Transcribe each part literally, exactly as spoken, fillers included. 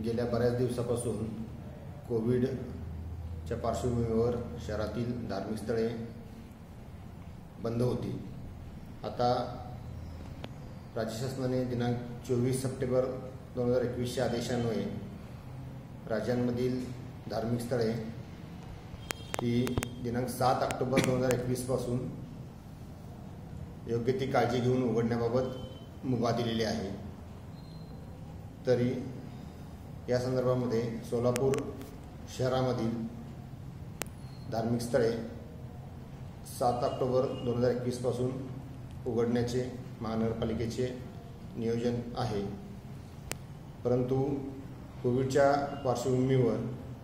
गेल्या बऱ्याच दिवसापासून कोविडच्या पार्श्वभूमीवर शहरातील धार्मिक स्थळे बंद होती। आता राज्य शासनाने दिनांक चोवीस सप्टेंबर दोन हजार एकवीसच्या आदेशान्वये राज्यांमधील धार्मिक स्थळे ही दिनांक सात ऑक्टोबर दोन हजार एकवीस पासून योग्य ती काळजी घेऊन उघडण्याबाबत मुभा दिलेली आहे। तरी या संदर्भामध्ये सोलापूर शहरामधील धार्मिक स्थळे सात ऑक्टोबर दोन हजार एकवीस पासून उघडण्याचे महानगरपालिकेचे नियोजन आहे। परंतु कोविडच्या पार्श्वभूमीवर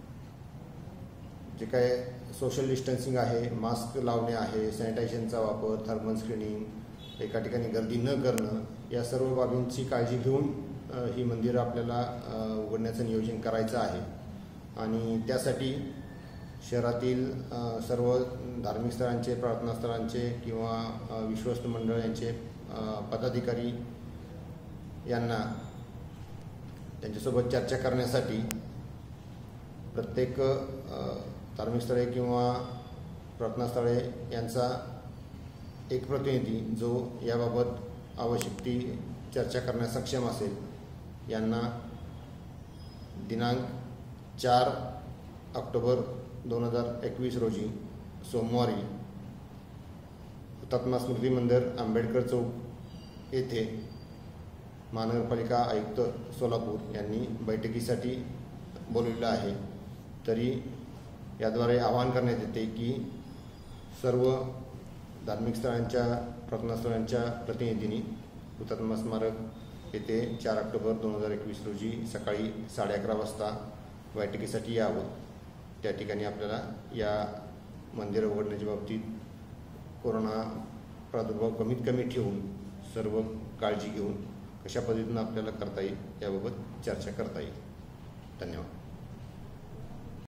जे काय सोशल डिस्टन्सिंग आहे, मास्क लावणे आहे, सॅनिटायझेशनचा वापर, थर्मल स्क्रीनिंग, एका ठिकाणी गर्दी न करणं, या सर्व बाबींची काळजी घेऊन ही मंदिरं आपल्याला उघडण्याचं नियोजन करायचं आहे। आणि त्यासाठी शहरातील सर्व धार्मिक स्थळांचे, प्रार्थना स्थळांचे किंवा विश्वस्त मंडळ यांचे पदाधिकारी यांना त्यांच्यासोबत चर्चा करण्यासाठी प्रत्येक धार्मिक स्थळे किंवा प्रार्थना स्थळे यांचा एक प्रतिनिधी जो याबाबत आवश्यक ती चर्चा करण्यास सक्षम असेल यांना दिनांक चार ऑक्टोबर दोन हजार एकवीस रोजी सोमवारी हुतात्मा स्मृती मंदिर, आंबेडकर चौक येथे महानगरपालिका आयुक्त सोलापूर यांनी बैठकीसाठी बोलवलेलं आहे। तरी याद्वारे आवाहन करण्यात येते की सर्व धार्मिक स्थळांच्या, प्रार्थना स्थळांच्या प्रतिनिधींनी हुतात्मा स्मारक येथे चार ऑक्टोबर दोन हजार एकवीस रोजी सकाळी साडे अकरा वाजता बैठकीसाठी यावं। त्या ठिकाणी आपल्याला या मंदिर उघडण्याच्या बाबतीत कोरोना प्रादुर्भाव कमीत कमी ठेवून सर्व काळजी घेऊन कशा पद्धतीनं आपल्याला करता येईल याबाबत चर्चा करता येईल। धन्यवाद।